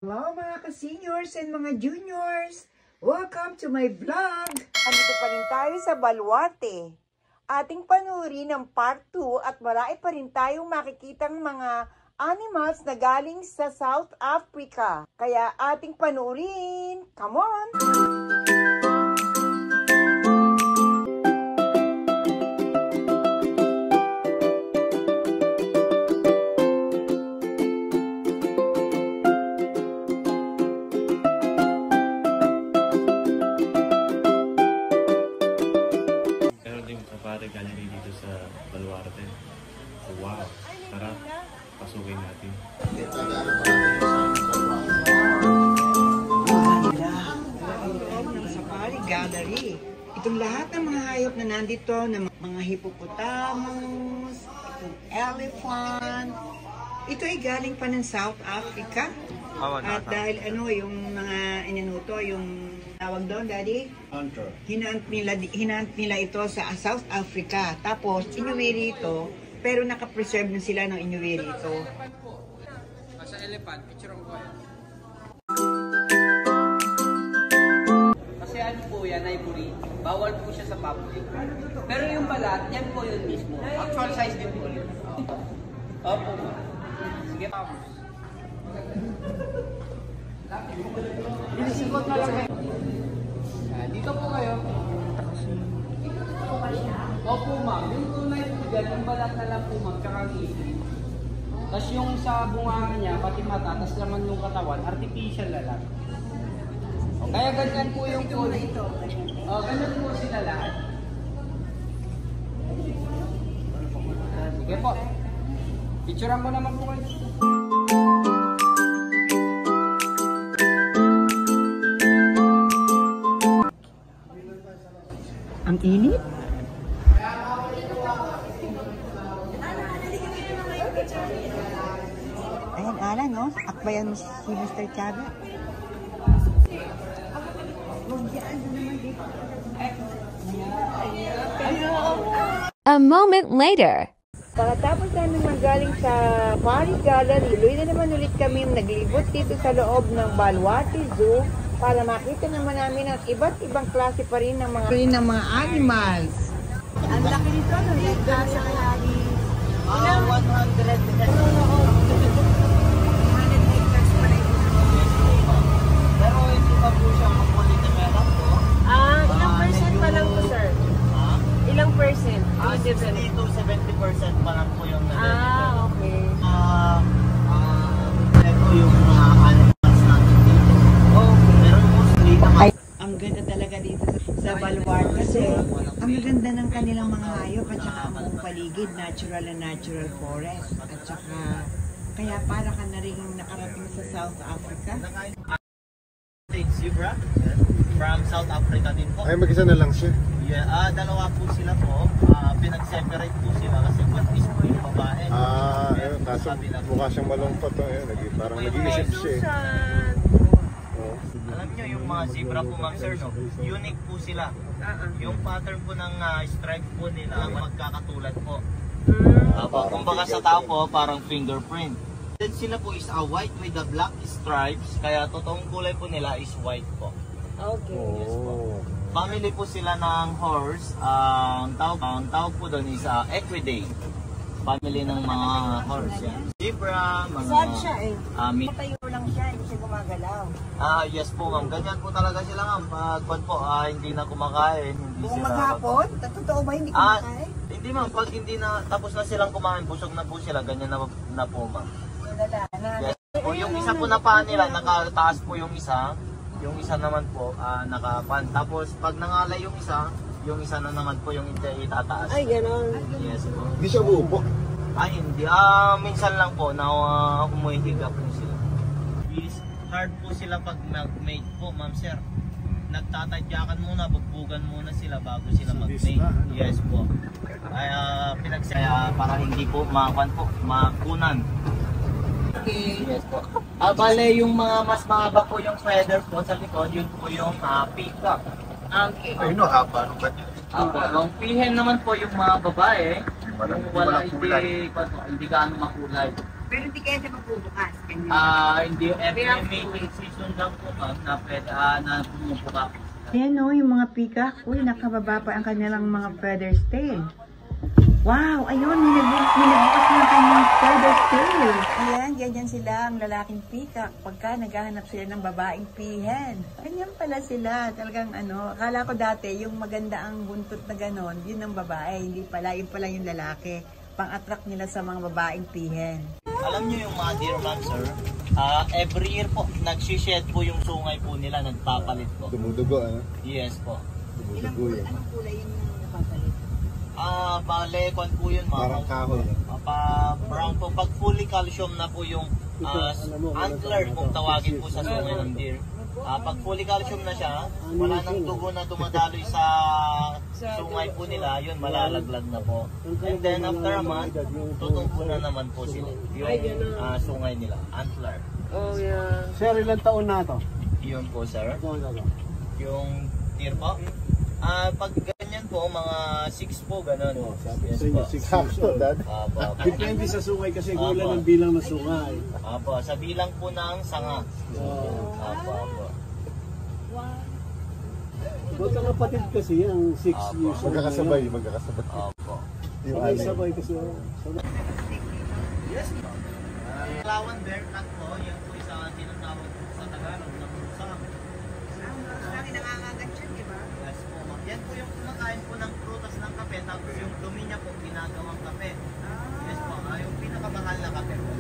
Hello mga ka-seniors and mga juniors! Welcome to my vlog! Andito pa rin tayo sa Baluarte. Ating panurin ang part 2 at marami pa rin tayong makikitang mga animals na galing sa South Africa. Kaya ating panurin! Come on! Gallery dito sa Baluarte. So, wow! Tara, pasukin natin. Ng Safari Gallery. Itong lahat ng mga hayop na nandito, ng mga hippopotamus, itong elephant. Ito ay galing pa ng South Africa. At dahil yung mga inanuto, yung tawag doon, Daddy? Hunter. Hinant nila ito sa South Africa. Tapos, inuwi rito, pero nakapreserve na sila ng inuwi rito. Sa elephant, picture ko yan. Kasi ano po yan, ivory. Bawal po siya sa public. Pero yung balat, yan po yun mismo. Actual size din po yun. Opo. Sige, vamos. Sinisikot na lang kayo. Dito po kayo. Opo ma'am, yung tunay po dyan, yung balat na lang po ma'am, tsaka ang ipin. Tapos yung sa bunga niya, pati mata, tapos laman yung katawan, artificial na lang. Kaya ganyan po yung kulay ito. Ganyan po sila lahat. Sige po. Picturean mo naman po kayo. Ang init? Ayan, Alan, no? Akbayan mo si Mr. Chaga. A moment later. Pagkatapos namin magaling sa Paris Gallery, luwi na naman ulit kami naglibot dito sa loob ng Baluarte Zoo para makita naman namin ang iba't ibang klase pa rin ng mga animals. Ang laki nito, no? Nasa kayari. 100 hectares pa rin. Pero hindi pa po siya makulit na meron po. Ilang percent pa lang po, sir? Ilang percent? 60 to 70% pa lang po yung Okay. Ito yung mga animals natin dito. Pero mostly naman. Ang ganda talaga dito sa Baluarte kasi ang ganda ng kanilang mga hayop at saka ang buong paligid, natural na natural forest. At saka kaya para ka na rin nakarating sa South Africa. Zebra from South Africa din po. Ay, mag-isa na lang siya. Yeah, dalawa po sila po. Pinag-separate po sila kasi buntis po yung babae. Ayun, kaso mukha siyang malungkot. Parang nag-iisip siya eh. Alam nyo yung mga zebra po, ma'am sir, no? Unique po sila. Yung pattern po ng stripe po nila magkakatulad po. Kumbaga sa tao po, parang fingerprint. Then sila po is white with the black stripes, kaya totoong kulay po nila is white po. Okay. Yes po. Family po sila ng horse. Ang tawag po doon is Equidae. Family ng mga horse yan. Zebra, mga... Sad siya eh. Tayo lang siya, hindi siya gumagalaw. Yes po ma'am, ganyan po talaga sila ma'am. Pag po hindi na kumakain, hindi Kung sila... maghapon, totoo ba hindi kumakain? Hindi ma'am, pag hindi na tapos na silang kumain, busog na po sila, ganyan na po ma'am. Yes. O, yung isa po na paa nila, nakataas po yung isa naman po nakapan. Tapos pag nangalay yung isa na naman po yung itataas. Ay, ganon. Yes po. Hindi siya buupo. Ay, hindi. Minsan lang po na humuhihiga po sila. Is hard po sila pag mag-mate po, ma'am sir. Nagtatadyakan muna, bugbugan muna sila bago sila mag-mate. Yes po. Kaya para hindi po makunan. Yes po. Bale, yung mga mas mahaba po yung feather po sa likod, yun po yung peacock. Ayun o, haba. Ang pihen naman po yung mga babae, wala hindi gaano makulay. Pero hindi kaya siya magbubukas. Hindi, every mating season lang po ma'am na pwede na bumubuka. Ayan o, yung mga peacock. Uy, nakababa pa ang kanilang mga feathers tail. Wow! Ayun, minabukas ng kanyang feathers tail. Ayan, ganyan sila ang lalaking peacock pagka naghahanap sila ng babaeng pihen. Ganyan pala sila. Talagang akala ko dati yung maganda ang buntot na ganon, yun ang babae. Hindi pala, yun pala yung lalaki. Pang-attract nila sa mga babaeng pihen. Alam nyo yung mga deer ma'am sir, every year po, nagsished po yung sungay po nila, nagpapalit po. Dumudugo, ano? Yes po. Dumudugo yan. Anong kulay yung napapalit? Bale, kwan po yun ma'am. Parang kahoy. Brown po. Pag fully calcium na po yung antler, kung tawagin po sa sungay ng deer. Pag fully calcium na siya, wala nang dugo na dumadaloy sa sungay po nila, yun malalaglag na po. And then after a month, tutumpo na naman po sila. Yung sungay nila, antler. Oh, yeah. Sir, ilang taon na to? Yun po sir. Yung deer po. Pag ganyan po, mga 6 po, gano'n. Yes po. Sakto, dad. Depende sa sungay kasi gulan ng bilang ng sungay. Apo, sa bilang po ng sanga. Apo. Ba't ang kapatid kasi ang 6 years? Magkakasabay. Apo. Sabay kasi. Yes po. Lawan bear cat po, yan po isa tinatawag po sa Tagalog na pusa. Lagi nangangagat siya, di ba? Yes po, ma'am. Yan po yung kumakain po ng prutas ng kape, tapos yung dumi niya po ginagawang kape. Yes po, yung pinakamahal na kape po.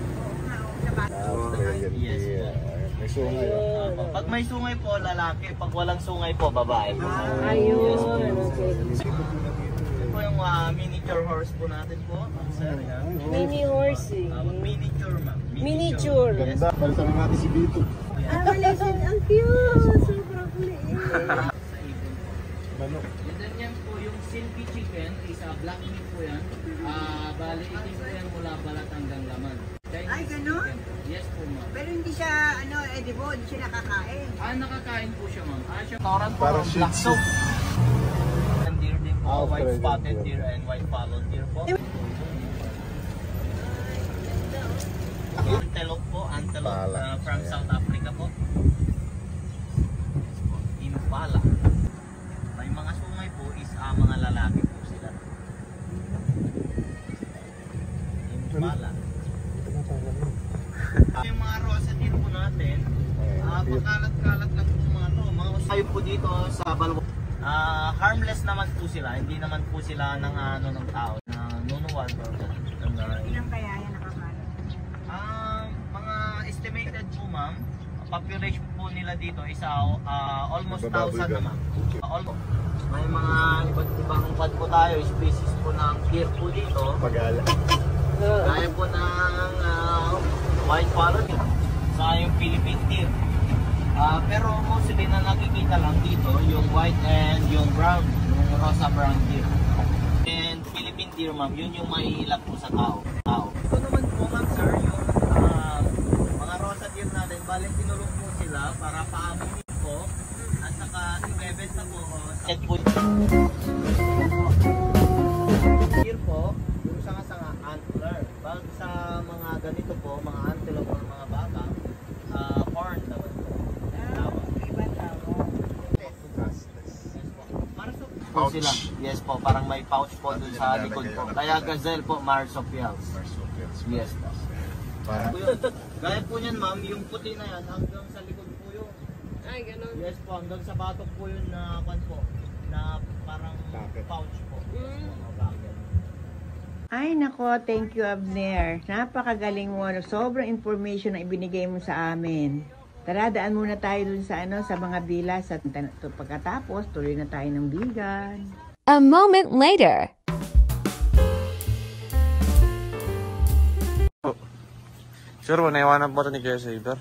Yes po. May sungay. Pag may sungay po, lalaki. Pag walang sungay po, babae po. Ayun. Ito po yung miniature horse po natin po, ma'am sir. Yan. Mini horsey. Miniature ma'am. Miniature. Ganda. Palitan natin si Bito. Malaysian, ang cute. Sobrang kulit. Sa ibon po. Manok. Yan po yung silky chicken, isa black meat po yan. Bali, itim po yan mula balat hanggang laman. Ay, ganun? Yes po ma'am. Pero hindi siya, edible, hindi siya nakakain. Nakakain po siya ma'am. Siya toran po, Parang Shih black Tzu. soap. And deer din po, white Australian spotted deer. deer and white fallow deer po. Antelope po, antelope from South Africa po. Impala. May mga sungay po is mga lalaki po sila. Impala. Yung mga rosa deer po natin, pagkalat-kalat lang po mga to. Mga usayo po dito sa Balwa. Harmless naman po sila, hindi naman po sila ng ng tao na nunuwal or Ilang kaya yan nakakain? mga estimated po ma'am, population po nila dito is almost 1,000 na ma'am. Almost. May mga iba't ibang pad po tayo, species po ng deer po dito. Pagala. Gaya po ng white fallow deer, sa yung Philippine deer. Pero mostly na nakikita lang dito yung white and yung brown, yung rosa brown deer. And Philippine deer ma'am, yun yung maihilap po sa tao. Ito naman po ma'am sir, yung mga rosa deer natin, balik tinulong po sila para paamunin po at saka i-bebenta po. Set po deer po, yung sanga-sanga antler. Pag sa mga ganito po, mga antelope o mga baka, horn naman po. Po sila. Yes po, parang may pouch po dun sa likod po. Kaya gazelle po, marsupials. Yes po. Gaya po niyan ma'am, yung puti na yan hanggang sa likod po yun. Ay, ganun. Yes po, hanggang sa batok po yun na kwan po, na parang pouch po. Ay nako, thank you Abner. Napakagaling mo. Sobrang information na ibinigay mo sa amin. Tara, daan muna tayo dun sa sa mga bilas at pagkatapos tuloy na tayo ng bigan. A moment later. Sure po, naiwanan po ito ni Kuya Saber.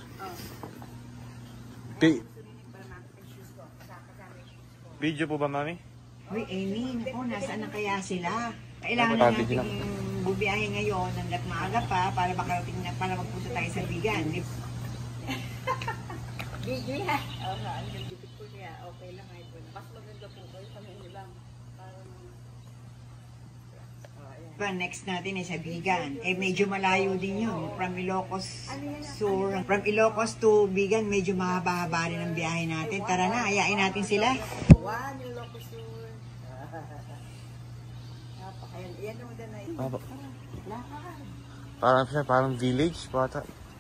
Video po ba, mami? Uy, Amy, naku, nasaan na kaya sila? Kailangan na natin bubiyahe ngayon hanggat maaga pa para makarating na para magpunta tayo sa bigan. Video ha? Oo nga, ang beautiful niya. Okay lang, idol. Mas maganda po kayo kami lang. Next natin ay sa Bigan. Medyo malayo din yun. From Ilocos Sur. From Ilocos to Bigan, medyo mahaba-haba rin ang biyahe natin. Tara na, ayain natin sila. One, Ilocos Sur. Yan ang na yun. Parang village, bata.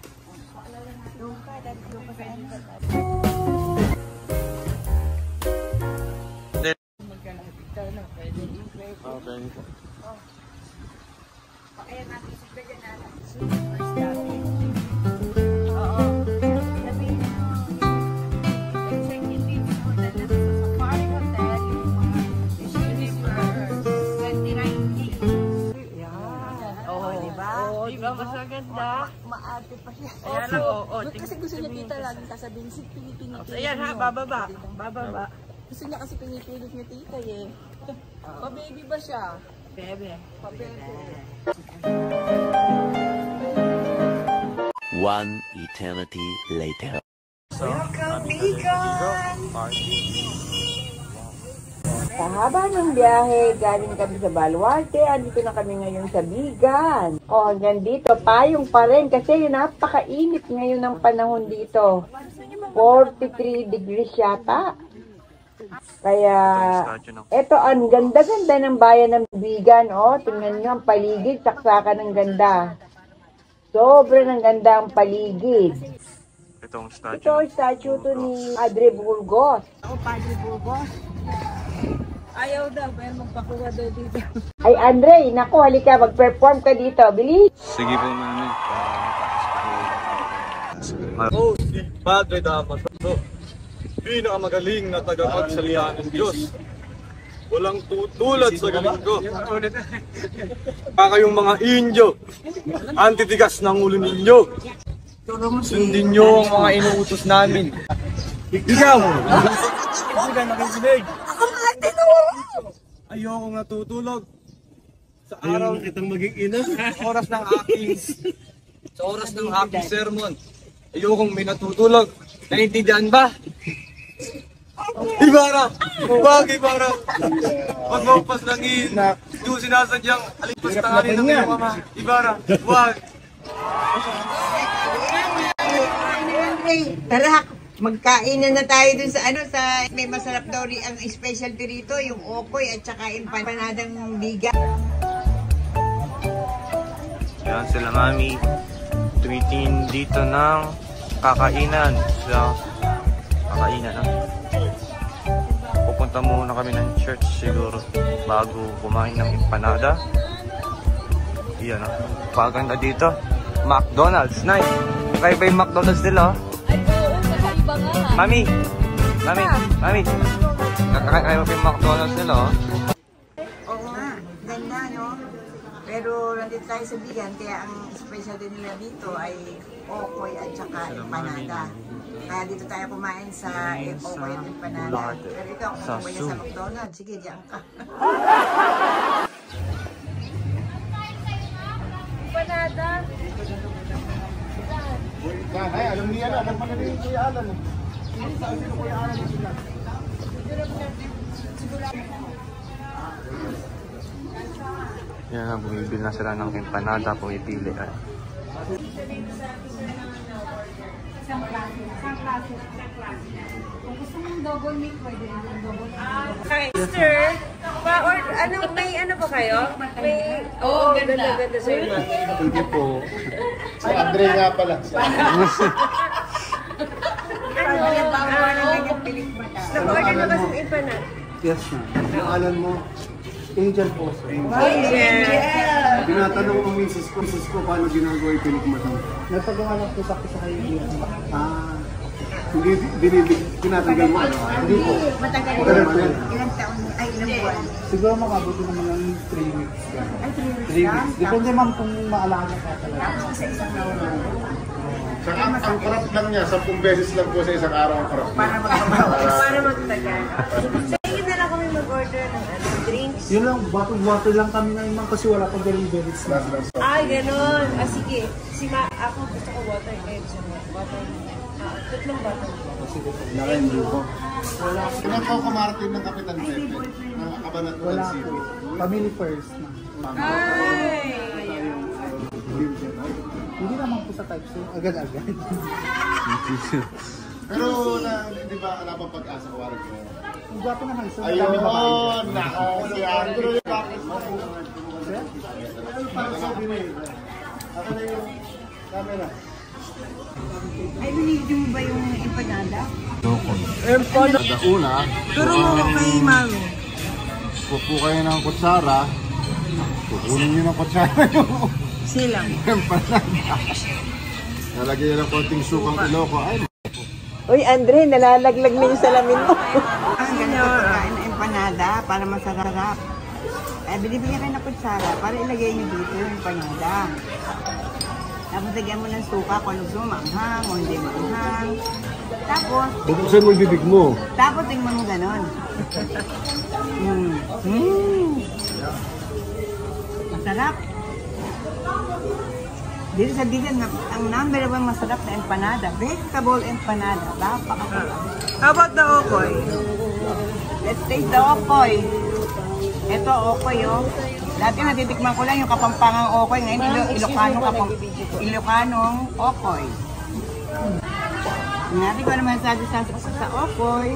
Ayan natin si Bega natin. First natin. Oo. Sabihin mo. Executive hotel na sa Safari Hotel. Miss Universe 2019. Yan. Oo, diba? Oo, diba? Mas maganda. Maarte pa siya. Ayan, oo. Kasi gusto niya tita laging kasabihin si pinipilit. Ayan ha, bababa. Bababa. Gusto niya kasi pinipilit niya tita eh. Pa-baby ba siya? Bebe. One eternity later. Welcome, Bigan! Sa haba ng biyahe, galing kami sa Baluarte, andito na kami ngayon sa Bigan. O, hanggang dito, payong pa rin kasi napakainit ngayon ng panahon dito. 43 degrees yata. Kaya, eto, ang ganda-ganda ng bayan ng Bigan, oh. Tingnan nyo ang paligid, saksakan ng ganda. Sobrang ang ganda ang paligid. Itong statue. Ito ang statue to ni Padre Burgos. Ako, Padre Burgos. Ayaw daw, pero magpakuha daw dito. Ay, Andre, naku, halika, mag-perform ka dito. Bilis! Sige po, mami. Oh, si Padre Damaso, pinakamagaling na tagapagsalita ng Diyos. Walang tutulad sa galing ko. Kayong mga Indio, antitigas ng ulo ninyo. Sundin nyo ang mga inuutos namin. Ikaw! Hindi ka nakikinig. Ayoko natutulog. Sa araw kitang maging ina. Sa oras ng aking sermon. Ayokong may natutulog. Naintindihan ba? Ibarra! Huwag Ibarra! Huwag maupas ng ina. Hindi ko sinasadyang alipastanin ng iyong ama. Ibarra! Huwag! Tara, magkain na tayo dun sa may masarap daw ang specialty rito, yung okoy at saka empanadang Bigan. Yan sila, mami. Tweeting dito ng kakainan. Pupunta muna kami ng church siguro bago kumain ng empanada. Yan o. Paganda dito. McDonald's. Nice. Kaya ba yung McDonald's nila? Ay, oo, kakaiba nga. Mami. Kaya ba yung McDonald's nila? Oo nga, ganda no? Pero nandito tayo sa Bigan, kaya ang specialty nila dito ay okoy at saka empanada. Kaya dito tayo kumain sa okoy at empanada. Pero ikaw, kung kumain sa McDonald's, sige, diyan ka. Empanada. Ay, alam niya na. Alam pa na rin Kuya Alan. Sino Kuya Alan na sila? Yan, bumibili na sila ng empanada, pumipili. Isang klase. Kung gusto mong double meat, pwede rin double meat. Sister, may ano ba kayo? May, ganda sa'yo. Hindi po. Si Andre nga pala. Nag-order na ba sa empanada? Yes, ma'am. Yung alam mo, Angel po. Angel! Tinatanong ko misis ko paano ginagawa yung pinikmatang. Nagpagawa lang po sa kaibigan. Hindi tinatanggal mo ano? Hindi po. Matagal na. Ilang taon, ay ilang buwan. Siguro makabuti naman ng 3 weeks. Ay, 3 weeks 3 lang. weeks. Depende ma'am kung maalaga ka talaga. Tapos sa isang araw. Saka ang craft lang niya, 10 beses lang po sa isang araw ang craft. Para magtagal. So, yun na lang kami mag-order ng drinks. Yun lang, bottle lang kami ngayon ma'am kasi wala pang deliveries na. Ay, ganun. Sige. Ako gusto ko water. Water. Tatlong bottle. Naka-hindi po. Ilan po kumarating ng Kapitan Pepe? Ng Cabanatuan City? Family first. Hindi naman po sa type 2, agad-agad. Pero di ba alabang pag-asa ko warag ko? Ang gwapo naman, sir. Ayun! Nako! Si Andrew! Bakit mo? Sir? Ako na yung camera. Ay, binigyan mo ba yung empanada? Empanada una. Pero mo kay Mami. Pupo kayo ng kutsara. Kukunin nyo ng kutsara yung Silang. empanada. Nalagyan nyo ng konting sukang iloko. Ay, Uy, Andre, nalalaglag na yung salamin mo. Ang ganito pagkain na empanada para masarap. Eh, binibigyan kayo ng kutsara para ilagay nyo dito yung empanada. Tapos lagyan mo ng suka kung gusto mo maanghang o hindi maanghang. Tapos, bubuksan mo yung bibig mo. Tapos tingnan mo ganon. Masarap. Dito sa Bigan, ang number 1 masarap na empanada. Vegetable empanada. How about the okoy? Let's taste the okoy. Ito okoy, oh. Dati natitikman ko lang yung Kapampangang okoy. Ngayon, Ilocanong okoy. Natin ko naman sa okoy.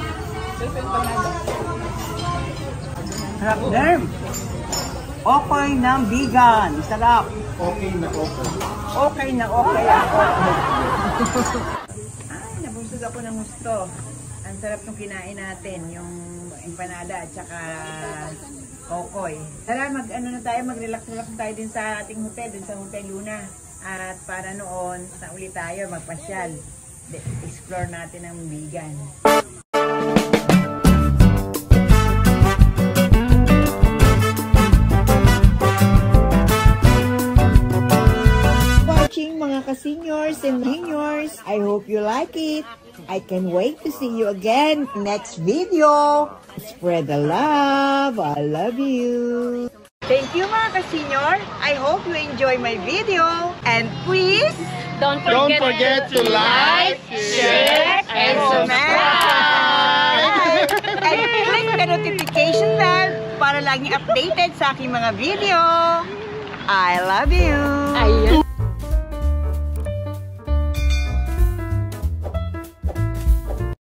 Sarap din. Okoy ng Bigan. Sarap. Okay na okay. Okay na okay ako. Ay, nabusog ako ng gusto. Ang sarap nung kinain natin. Yung empanada at saka okoy. Tara, mag-relax tayo din sa ating hotel, din sa Hotel Luna. At para noon, sa uli tayo, magpasyal. Explore natin ang Bigan. Watching mga ka-seniors and juniors, I hope you like it. I can wait to see you again next video. Spread the love. I love you. Thank you mga ka-senior. I hope you enjoy my video. And please, Don't forget to like, share, and subscribe. And click the notification bell para laging updated sa aking mga video. I love you.